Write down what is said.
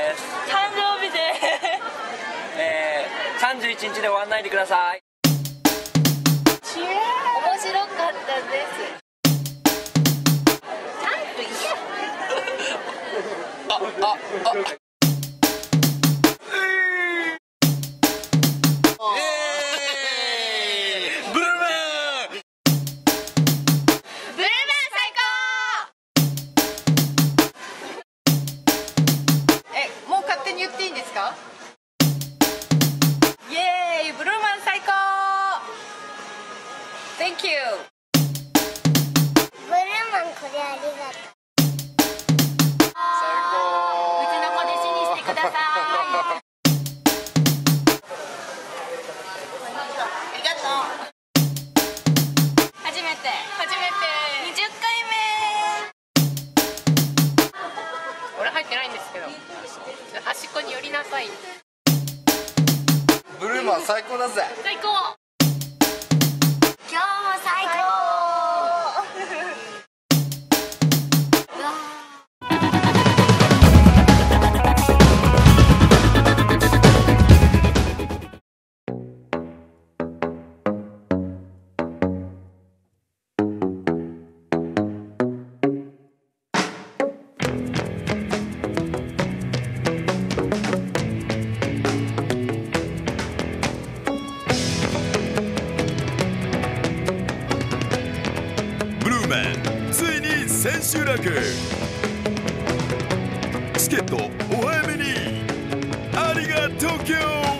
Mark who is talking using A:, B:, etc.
A: です。
B: 誕生日で
A: 31日で終わんないでください。
B: 面白かったです。ちゃんと言え。
A: ブルーマン
B: 最高。もう勝手に言っていいんですか？イエーイ、ブルーマン最高。 Thank you。
C: ブルーマンこれありがとう。
B: うちの子弟子にしてください。ありがとう。初めて20回目。俺入ってないんですけど、端っこに寄りなさい。
D: ブルーマン最高だぜ。
B: 最高。
C: 今日も最高。
E: ブルーマンついに千秋楽。チケットお早めに。ありがとう。